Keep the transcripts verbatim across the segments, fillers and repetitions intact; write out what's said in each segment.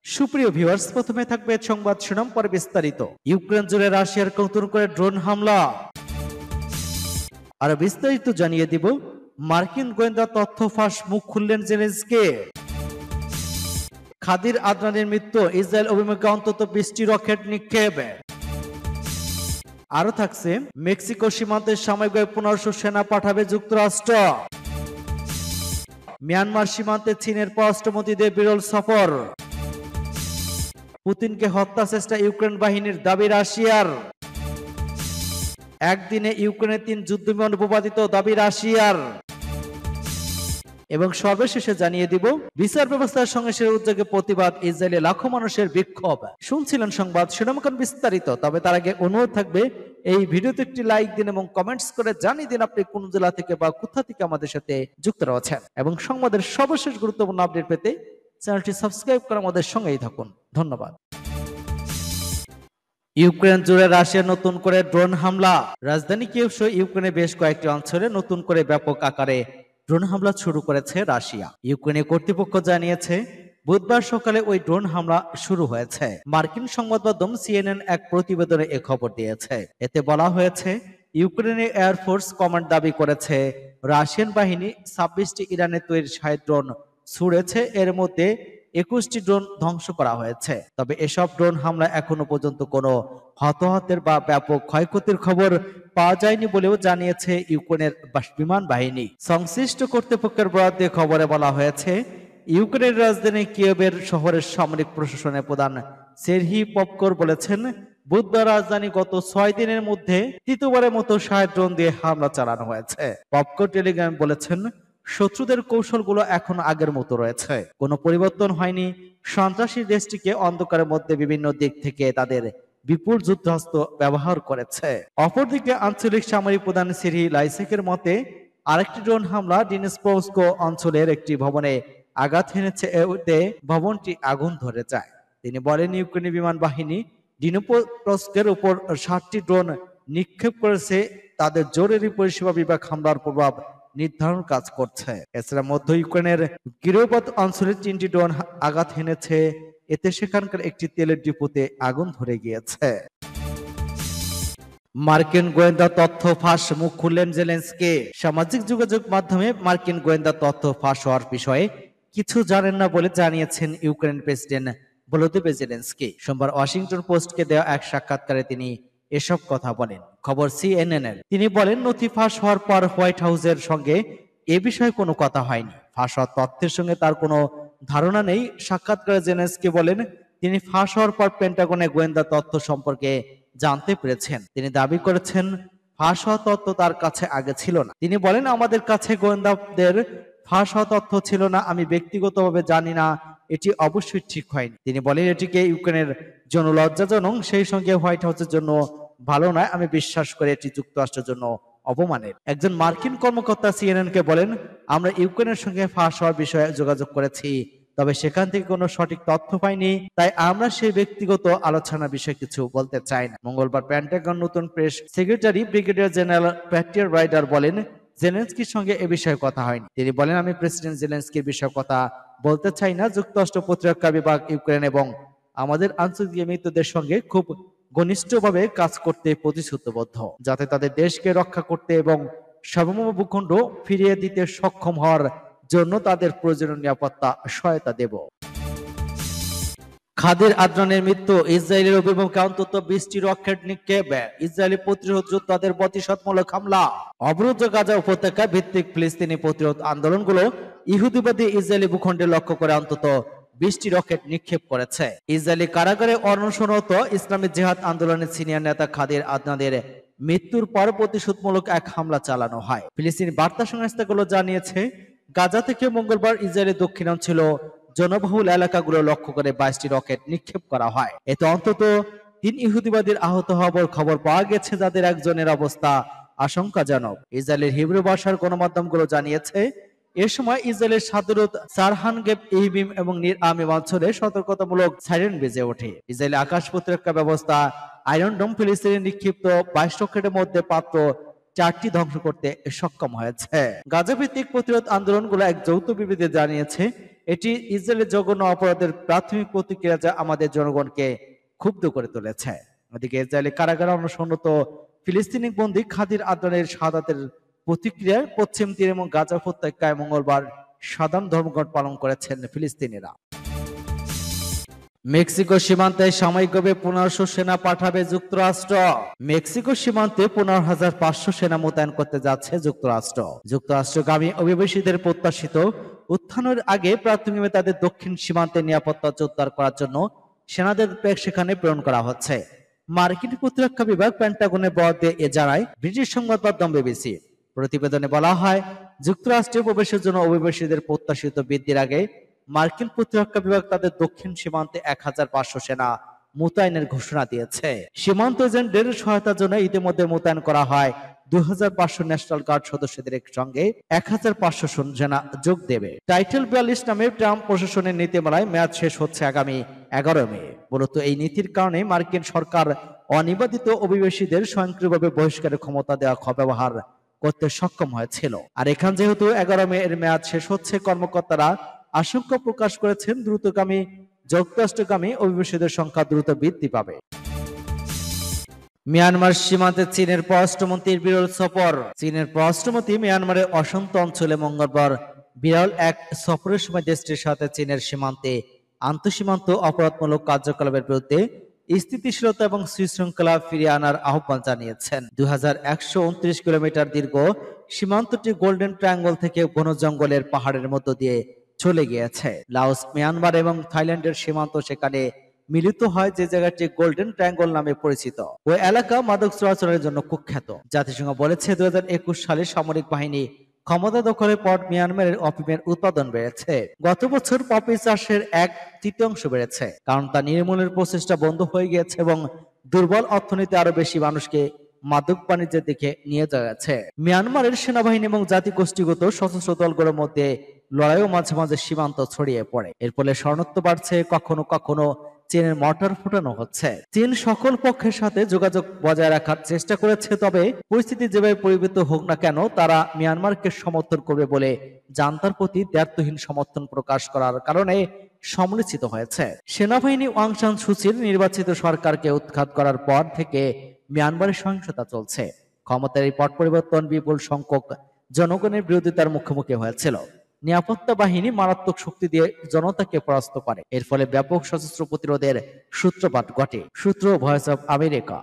সুপ্রিয় ভিউয়ার্স, প্রথমে থাকবে সংবাদ শিরোনাম, পরে বিস্তারিত। ইউক্রেন জুড়ে রাশিয়ার নতুন করে ড্রোন হামলা, আর বিস্তারিত জানিয়ে দিব। মার্কিন গোয়েন্দা তথ্য ফাঁস, মুখ খুললেন জেলেনস্কি। খাদির আদনানের মৃত্যু, ইসরায়েল অভিমুখে অন্তত বিশটি রকেট নিক্ষেপ। আরো থাকছে, মেক্সিকো সীমান্তে সাময়িকভাবে পনেরোশো সেনা পাঠাবে যুক্তরাষ্ট্র। মিয়ানমার সীমান্তে চীনের পররাষ্ট্রমন্ত্রীদের বিরল সফর। পুতিনকে হত্যা চেষ্টা ইউক্রেন বাহিনীর দাবি রাশিয়ার। একদিনে ইউক্রেনের তিন যুদ্ধবিমান ভূপাতিত, দাবি রাশিয়ার। এবং সর্বশেষে জানিয়ে দিব, বিচার ব্যবস্থার সংঘর্ষের উদ্যোগে প্রতিবাদ, ইসরায়েলে লাখো মানুষের বিক্ষোভ। শুনছিলেন সংবাদ শিরোনাম, বিস্তারিত। তবে তার আগে অনুরোধ থাকবে, এই ভিডিওতে একটি লাইক দিন এবং কমেন্টস করে জানিয়ে দিন আপনি কোন জেলা থেকে বা কোথা থেকে আমাদের সাথে যুক্ত রয়েছেন। এবং সংবাদের সর্বশেষ গুরুত্বপূর্ণ আপডেট পেতে চ্যানেলটি সাবস্ক্রাইব করে আমাদের সঙ্গেই থাকুন। ধন্যবাদ। ইউক্রেন জুড়ে রাশিয়ার নতুন করে ড্রোন হামলা। রাজধানী কিয়েভ সহ ইউক্রেনের বেশ কয়েকটি অঞ্চলে নতুন করে ব্যাপক আকারে ড্রোন হামলা শুরু করেছে রাশিয়া। ইউক্রেনের কর্তৃপক্ষ জানিয়েছে, বুধবার সকালে ওই ড্রোন হামলা শুরু হয়েছে। মার্কিন সংবাদ মাধ্যম সিএনএন এক প্রতিবেদনে এ খবর দিয়েছে। এতে বলা হয়েছে, ইউক্রেনের এয়ারফোর্স কমান্ড দাবি করেছে, রাশিয়ান বাহিনী ছাব্বিশটি ইরানের তৈরি সাইড ড্রোন ছুড়েছে। এর মধ্যে একুশটি ড্রোন ধ্বংস করা হয়েছে। তবে এসব ড্রোন হামলা এখনো পর্যন্ত কোনো হতাহতের বা ব্যাপক ক্ষয়ক্ষতির খবর পাওয়া যায়নি বলেও জানিয়েছে ইউক্রেনের বিমান বাহিনী। সংশ্লিষ্ট কর্তৃপক্ষের বরাদ্দে খবরে বলা হয়েছে, ইউক্রেনের রাজধানী কিয়েভের শহরের সামরিক প্রশাসনের প্রধান সেরহি পপকর বলেছেন, বুধবার রাজধানী গত ছয় দিনের মধ্যে তৃতীয়বারের মতো সাইড ড্রোন দিয়ে হামলা চালানো হয়েছে। পপকর টেলিগ্রামে বলেছেন, শত্রুদের কৌশলগুলো এখন আগের মতো রয়েছে, কোনো পরিবর্তন হয়নি। সন্ত্রাসী দেশটিকে অন্ধকারের মধ্যে বিভিন্ন দিক থেকে তাদের বিপুল যুদ্ধাস্ত্র ব্যবহার করেছে। অপরদিকে আঞ্চলিক সামরিক প্রধান সিরি লাইসেকের মতে, আরেকটি ড্রোন হামলা ডিনেসপ্রস্কো অঞ্চলের একটি ভবনে আঘাত হেনেছে, এতে ভবনটি আগুন ধরে যায়। তিনি বলেন, ইউক্রেনি বিমান বাহিনী ডিনেসপ্রস্কের উপর ষাটটি ড্রোন নিক্ষেপ করেছে। তাদের জরুরি পরিষেবা বিভাগ হামলার প্রভাব নির্ধারণ কাজ করছে। এছাড়া মধ্য ইউক্রেনের কিরোপথ অঞ্চলে তিনটি ড্রোন আঘাত হেনেছে। এতে সেখানকার একটি তেলের ডিপোতে আগুন ধরে গিয়েছে। মার্কিন গোয়েন্দা তথ্য ফাঁস, মুখ খুললেন জেলেনস্কি। সামাজিক যোগাযোগ মাধ্যমে মার্কিন গোয়েন্দা তথ্য ফাঁস হওয়ার বিষয়ে কিছু জানেন না বলে জানিয়েছেন ইউক্রেন প্রেসিডেন্ট ভলোদিমির জেলেনস্কি। সোমবার ওয়াশিংটন পোস্টকে দেওয়া এক সাক্ষাৎকারে তিনি এসব কথা বলেন। খবর সিএনএন এর। তিনি বলেন, নথি ফাঁস হওয়ার পর হোয়াইট হাউসের সঙ্গে এ বিষয়ে কোনো কথা হয়নি। ফাঁস হওয়ার তথ্যের সঙ্গে তার কোনো ধারণা নেই। সাক্ষাৎকারে জেলেনস্কি বলেন, তিনি ফাঁস হওয়ার পর পেন্টাগনের গোয়েন্দা তথ্য সম্পর্কে জানতে পেরেছেন। তিনি দাবি করেছেন, ফাঁস হওয়া তথ্য তার কাছে আগে ছিল না। তিনি বলেন, আমাদের কাছে গোয়েন্দাদের ফাঁস হওয়া তথ্য ছিল না। আমি ব্যক্তিগতভাবে জানি না, এটি অবশ্যই ঠিক হয়নি। তিনি বলেন, এটিকে ইউক্রেনের জন্য লজ্জাজনক, সেই সঙ্গে হোয়াইট হাউসের জন্য ভালো নয়। আমি বিশ্বাস করি এটি যুক্তরাষ্ট্রের জন্য অপমানের। একজন মার্কিন কর্মকর্তা সিএনএন কে বলেন, আমরা ইউক্রেনের সঙ্গে ফাঁস হওয়ার বিষয়ে যোগাযোগ করেছি, তবে সেখান থেকে কোনো সঠিক তথ্য পাইনি, তাই আমরা সেই ব্যক্তিগত আলোচনার বিষয়ে কিছু বলতে চাই না। মঙ্গলবার পেন্টাগন নতুন press secretary brigadier general Pat Ryder বলেন, জেলেনস্কির সঙ্গে এ বিষয়ে কথা হয়নি। তিনি বলেন, আমি প্রেসিডেন্ট জেলেনস্কির বিষয়ে কথা বলতে চাই না। যুক্তরাষ্ট্র প্রতিরক্ষা বিভাগ ইউক্রেন এবং আমাদের আঞ্চলিক মিত্রদের সঙ্গে খুব ঘনিষ্ঠভাবে কাজ করতে প্রতিশ্রুতিবদ্ধ, যাতে তাদের দেশকে রক্ষা করতে এবং সার্বভৌম ভূখণ্ড ফিরিয়ে দিতে সক্ষম হওয়ার জন্য তাদের প্রয়োজনীয় নিরাপত্তা সহায়তা দেব। খাদির আদনানের মৃত্যু, ইসরায়েলের অভিমুখে অন্তত বিশটি রকেট নিক্ষেপ। ইসরায়েলি প্রতিরোধ যোদ্ধাদের প্রতিশোধমূলক হামলা। অবরুদ্ধ গাজা উপত্যকা ভিত্তিক ফিলিস্তিনি প্রতিরোধ আন্দোলনগুলো ইহুদিবাদী ইসরায়েলি ভূখণ্ডে লক্ষ্য করে অন্তত বিশটি রকেট নিক্ষেপ করেছে। ইসরায়েলি কারাগারে অনশনরত ইসলামী জিহাদ আন্দোলনের সিনিয়র নেতা খাদির আদনানের মৃত্যুর পর প্রতিশোধমূলক এক হামলা চালানো হয়। ফিলিস্তিনি বার্তা সংস্থাগুলো জানিয়েছে, গাজা থেকে মঙ্গলবার ইসরায়েলের দক্ষিণাঞ্চল জনবহুল এলাকাগুলো লক্ষ্য করে বাইশটি রকেট নিক্ষেপ করা হয়। এতে অন্তত তিন ইহুদিবাদীর আহত হওয়ার খবর পাওয়া গেছে, যাদের একজনের অবস্থা আশঙ্কাজনক। ইসরায়েলের হিব্রু ভাষার গণমাধ্যমগুলো জানিয়েছে, এ সময় ইসরায়েলের সাদরত সারহানগেব ইহিবিম এবং নির আমিম অঞ্চলে সতর্কতামূলক সাইরেন বেজে ওঠে। ইসরায়েলি আকাশ প্রতিরক্ষা ব্যবস্থা আয়রন ডোম ফিলিস্তিনি নিক্ষিপ্ত বাইশ রকেটের মধ্যে মাত্র চারটি ধ্বংস করতে সক্ষম হয়েছে। গাজা ভিত্তিক প্রতিরোধ আন্দোলনগুলো এক যৌথ বিবৃতি জানিয়েছে, এটি ইসরায়েলের জঘন্য অপরাধের প্রাথমিক প্রতিক্রিয়া, যা আমাদের জনগণকে ক্ষুব্ধ করে তুলেছে। এদিকে ইসরায়েলি কারাগারে অনশনরত ফিলিস্তিনি বন্দী খাদির আদনানের শাহাদাতের প্রতিক্রিয়ায় পশ্চিম তীর এবং গাজা উপত্যকায় মঙ্গলবার সাধারণ ধর্মঘট পালন করেছেন ফিলিস্তিনিরা। মেক্সিকো সীমান্তে সাময়িকভাবে পনেরোশো সেনা পাঠাবে যুক্তরাষ্ট্র। মেক্সিকো সীমান্তে পনেরো হাজার পাঁচশো সেনা মোতায়েন করতে যাচ্ছে যুক্তরাষ্ট্র। যুক্তরাষ্ট্রগামী অভিবাসীদের প্রত্যাশিত উত্থানের আগে প্রাথমিকভাবে তাদের দক্ষিণ সীমান্তে নিরাপত্তা জোরদার করার জন্য সেনাদের সেখানে প্রেরণ করা হচ্ছে। মার্কিন প্রতিরক্ষা বিভাগ পেন্টাগনের বরাদ দিয়ে এ জানায় ব্রিটিশ সংবাদ মাধ্যম বিবিসি। প্রতিবেদনে বলা হয়, যুক্তরাষ্ট্রে প্রবেশের জন্য অভিবাসীদের প্রত্যাশিত বৃদ্ধির আগে মার্কিন প্রতিরক্ষা বিভাগ তাদের দক্ষিণ সীমান্তে এক হাজার পাঁচশো সেনা মোতায়েনের ঘোষণা দিয়েছে। সীমান্ত এজেন্টদের সহায়তার জন্য ইতিমধ্যে মোতায়েন করা হয় দুই হাজার পাঁচশো ন্যাশনাল গার্ড সদস্যদের সঙ্গে এক হাজার পাঁচশো সেনা যোগ দেবে। টাইটেল বিয়াল্লিশ নামে ট্রাম্প প্রশাসনের নীতিমালায় মেয়াদ শেষ হচ্ছে আগামী এগারো মে। মূলত এই নীতির কারণে মার্কিন সরকার অনিবাদিত অভিবাসীদের স্বয়ংক্রিয়ভাবে বহিষ্কারের ক্ষমতা দেওয়া ব্যবহার করতে সক্ষম হয়েছিল। আর এখান যেহেতু এগারো মে এর মেয়াদ শেষ হচ্ছে, কর্মকর্তারা আশঙ্কা প্রকাশ করেছেন দ্রুতগামী যুক্তরাষ্ট্রগামী অভিবাসীদের সংখ্যা দ্রুত বৃদ্ধি পাবে। মিয়ানমার সীমান্তে চীনের পররাষ্ট্রমন্ত্রীর বিরল সফর। চীনের পররাষ্ট্রমন্ত্রী মিয়ানমারের অশান্ত অঞ্চলে মঙ্গলবার বিরল এক সফরের সময় দেশটির সাথে চীনের সীমান্তে আন্তঃসীমান্ত অপরাধমূলক কার্যকলাপের বিরুদ্ধে স্থিতিশীলতা এবং সুশৃঙ্খলা ফিরিয়ে আনার আহ্বান জানিয়েছেন। দুই হাজার একশো উনত্রিশ কিলোমিটার দীর্ঘ সীমান্তটি গোল্ডেন ট্রায়াঙ্গল থেকে ঘন জঙ্গলের পাহাড়ের মধ্য দিয়ে চলে গিয়েছে। লাওস, মিয়ানমার এবং থাইল্যান্ডের সীমান্ত সেখানে মিলিত হয়, যে জায়গাটি গোল্ডেন ট্রায়াঙ্গল নামে পরিচিত। ওই এলাকা মাদক চোরাচালানের জন্য কুখ্যাত। জাতিসংঘ বলেছে দুই হাজার একুশ সালে সামরিক বাহিনী ক্ষমতা দখলের পর মিয়ানমারের অফিমের উৎপাদন বেড়েছে। গত বছর পপি চাষের এক তৃতীয়াংশ বেড়েছে, কারণ তা নির্মূলের প্রচেষ্টা বন্ধ হয়ে গিয়েছে এবং দুর্বল অর্থনীতি আরো বেশি মানুষকে মাদক বাণিজ্যের দিকে নিয়ে যাচ্ছে। মিয়ানমারের সেনাবাহিনী এবং জাতিগোষ্ঠীগত সশস্ত্র দলগুলোর মধ্যে লড়াইও মাঝে মাঝে সীমান্ত ছড়িয়ে পড়ে। এর ফলে শরণার্থী বাড়ছে, কখনো কখনো চীনের মর্টার ফুটানো হচ্ছে। চীন সকল পক্ষের সাথে যোগাযোগ বজায় রাখার চেষ্টা করেছে, তবে পরিস্থিতি যেভাবে পরিবর্তিত হোক না কেন, তারা মিয়ানমারকে সমর্থন করবে বলে জান্তার প্রতি দ্ব্যর্থহীন সমর্থন প্রকাশ করার কারণে সমালোচিত হয়েছে। সেনাবাহিনী অং সান সুচির নির্বাচিত সরকারকে উৎখাত করার পর থেকে মিয়ানমারের সহিংসতা চলছে। ক্ষমতার এই পট পরিবর্তন বিপুল সংখ্যক জনগণের বিরোধিতার মুখোমুখি হয়েছিল। নিরাপত্তা বাহিনী মারাত্মক শক্তি দিয়ে জনতাকে পরাস্ত করে। এর ফলে ব্যাপক সশস্ত্র প্রতিরোধের সূত্রপাত ঘটে। সূত্র ভয়েস অফ আমেরিকা।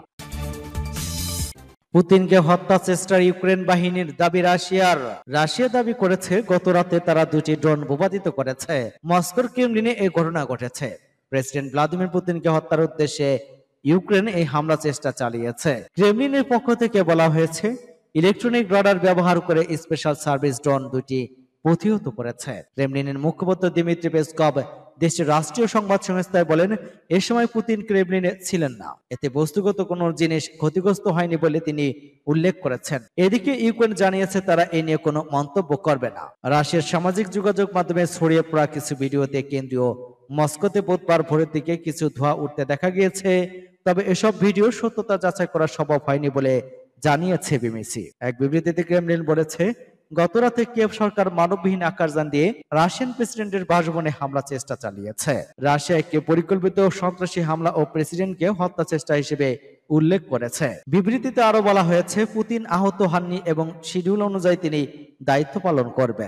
পুতিনকে হত্যা চেষ্টার ইউক্রেন বাহিনীর দাবি রাশিয়ার। রাশিয়া দাবি করেছে গত রাতে তারা দুটি ড্রোন ভূপাতিত করেছে। মস্কোর ক্রেমলিনে এই ঘটনা ঘটেছে। প্রেসিডেন্ট ভ্লাদিমির পুতিনকে হত্যার উদ্দেশ্যে ইউক্রেন এই হামলা চেষ্টা চালিয়েছে। ক্রেমলিনের পক্ষ থেকে বলা হয়েছে, ইলেকট্রনিক রাডার ব্যবহার করে স্পেশাল সার্ভিস ড্রোন দুটি প্রতিহত করেছে। ক্রেমলিনের মুখপাত্র দিমিত্রি পেসকভ দেশটির রাষ্ট্রীয় সংবাদ সংস্থায় বলেন, এ সময় পুতিন ক্রেমলিনে ছিলেন না। এতে বস্তুগত কোনো জিনিস ক্ষতিগ্রস্ত হয়নি বলে তিনি উল্লেখ করেছেন। এদিকে ইউক্রেন জানিয়েছে তারা এ নিয়ে কোনো মন্তব্য করবে না। রাশিয়ার সামাজিক যোগাযোগ মাধ্যমে ছড়িয়ে পড়া কিছু ভিডিওতে কেন্দ্রীয় মস্কোতে বুধবার ভোরের দিকে কিছু ধোঁয়া উঠতে দেখা গিয়েছে, তবে এসব ভিডিও সত্যতা যাচাই করা সম্ভব হয়নি বলে জানিয়েছে বিবিসি। এক বিবৃতিতে ক্রেমলিন বলেছে, গত রাতে কিয়েভ সরকার মানববিহীন আকাশযান দিয়ে রাশিয়ান প্রেসিডেন্টের বাসভবনে হামলা চেষ্টা চালিয়েছে। রাশিয়া একটি পরিকল্পিত সন্ত্রাসী হামলা ও প্রেসিডেন্টকে হত্যা চেষ্টা হিসেবে উল্লেখ করেছে। বিবৃতিতে আরো বলা হয়েছে, পুতিন আহত হননি এবং শিডিউল অনুযায়ী তিনি দায়িত্ব পালন করবেন।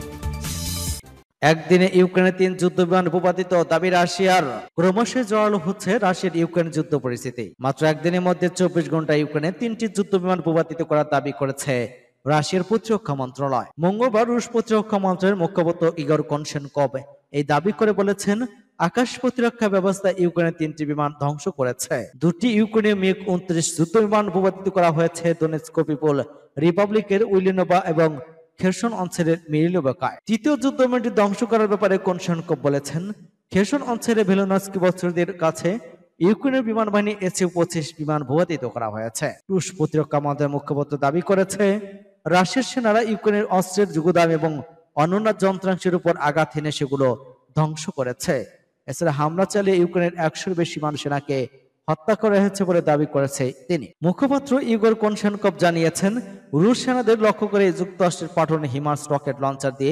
একদিনে ইউক্রেনে তিন যুদ্ধ বিমান ভূপাতিত দাবি রাশিয়ার। ক্রমশ জোরালো হচ্ছে রাশিয়ার ইউক্রেন যুদ্ধ পরিস্থিতি। মাত্র একদিনের মধ্যে চব্বিশ ঘন্টা ইউক্রেনে তিনটি যুদ্ধ বিমান ভূপাতিত করার দাবি করেছে রাশিয়ার প্রতিরক্ষা মন্ত্রণালয়। মঙ্গলবার রুশ প্রতিরক্ষা মন্ত্রণালয়ের মুখপাত্র ইগর কনশেনকভ এই দাবি করে বলেছেন, আকাশ প্রতিরক্ষা ব্যবস্থা ইউক্রেনের তিনটি বিমান ধ্বংস করেছে। দুটি ইউক্রেনীয় মিগ উনত্রিশ যুদ্ধ বিমান ভূপাতিত করা হয়েছে দোনেৎস্ক পিপল রিপাবলিকের উইলিনোভা এবং খেরসন অঞ্চলের মিরিলোভকায়। তৃতীয় যুদ্ধ বিমানটি ধ্বংস করার ব্যাপারে কনশেনকভ বলেছেন, খেরসন অঞ্চলের ভেলোনস্কি বছরদের কাছে ইউক্রেনের বিমান বাহিনী এসইউ পঁচিশ বিমান ভূপাতিত করা হয়েছে। রুশ প্রতিরক্ষা মন্ত্রণালয়ের মুখপাত্র দাবি করেছে, রাশিয়ার সেনারা ইউক্রেনের অস্ত্রের যোগান এবং অন্যান্য যন্ত্রাংশের উপর আঘাত হেনে সেগুলো ধ্বংস করেছে। এছাড়া হামলা চালিয়ে ইউক্রেনের একশোর বেশি মান সেনাকে হত্যা করা হয়েছে বলে দাবি করেছে তিনি। মুখপাত্র ইগর কনশেনকভ জানিয়েছেন, রুশ সেনাদের লক্ষ্য করে যুক্তরাষ্ট্রের পাঠানো হিমার্স রকেট লঞ্চার দিয়ে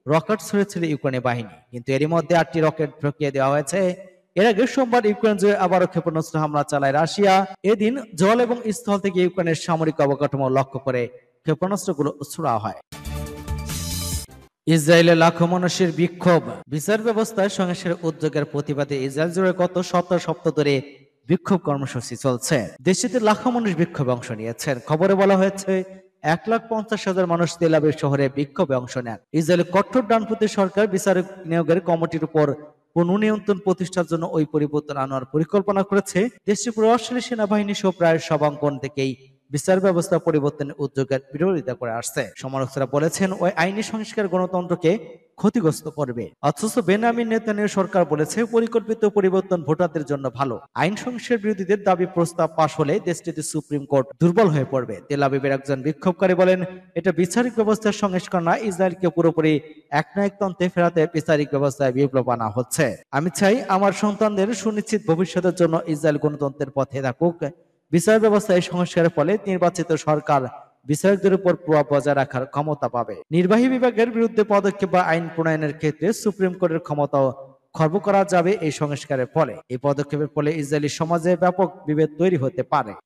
রকেট ছুড়েছিল ইউক্রেনের বাহিনী, কিন্তু এরই মধ্যে আটটি রকেট ঢুকিয়ে দেওয়া হয়েছে। এর আগে সোমবার ইউক্রেন জুড়ে আবারও ক্ষেপণাস্ত্র হামলা চালায় রাশিয়া। এদিন জল এবং স্থল থেকে ইউক্রেনের সামরিক অবকাঠামো লক্ষ্য করে ক্ষেপণাস্ত্রগুলো ছোড়া হয়। ইসরায়েলে লাখো মানুষের বিক্ষোভ, বিচার ব্যবস্থায় সংস্কার উদ্যোগের প্রতিবাদে ইসরায়েল জুড়ে গত সপ্তাহ সপ্তাহ ধরে বিক্ষোভ কর্মসূচি চলছে। দেশটিতে লাখো মানুষ বিক্ষোভে অংশ নিয়েছেন। খবরে বলা হয়েছে এক লাখ পঞ্চাশ হাজার মানুষ তেল আবিব শহরে বিক্ষোভে অংশ নেন। ইসরায়েলের কঠোর ডানপন্থী সরকার বিচারক নিয়োগের কমিটির উপর পুনঃনিয়ন্ত্রণ প্রতিষ্ঠার জন্য ওই পরিবর্তন আনার পরিকল্পনা করেছে। দেশটির প্রভাবশালী সেনাবাহিনী সহ প্রায় সব অঙ্গন থেকেই বিচার ব্যবস্থা পরিবর্তনের উদ্যোগের বিরোধিতা করে আসছে। সমালোচকরা বলেছেন ওই আইনি সংস্কার গণতন্ত্রকে ক্ষতিগ্রস্ত করবে, অথচ বেনিয়ামিন নেতানিয়াহু সরকার বলেছে পরিকল্পিত পরিবর্তন ভোটারদের জন্য ভালো। আইন সংস্কার বিরোধীদের দাবি প্রস্তাব পাশ হলে দেশটিতে সুপ্রিম কোর্ট দুর্বল হয়ে পড়বে। তেল আবিবের একজন বিক্ষোভকারী বলেন, এটা বিচারিক ব্যবস্থার সংস্কার না, ইসরায়েলকে পুরোপুরি একনায়কতন্ত্রে ফেরাতে বিচারিক ব্যবস্থায় বিপ্লব আনা হচ্ছে। আমি চাই আমার সন্তানদের সুনিশ্চিত ভবিষ্যতের জন্য ইসরায়েল গণতন্ত্রের পথে থাকুক। বিচার ব্যবস্থায় সংস্কারের ফলে নির্বাচিত সরকার বিচারকদের উপর প্রভাব বজায় রাখার ক্ষমতা পাবে। নির্বাহী বিভাগের বিরুদ্ধে পদক্ষেপ বা আইন প্রণয়নের ক্ষেত্রে সুপ্রিম কোর্টের ক্ষমতাও খর্ব করা যাবে এই সংস্কারের ফলে। এই পদক্ষেপের ফলে ইসরায়েলি সমাজে ব্যাপক বিভেদ তৈরি হতে পারে।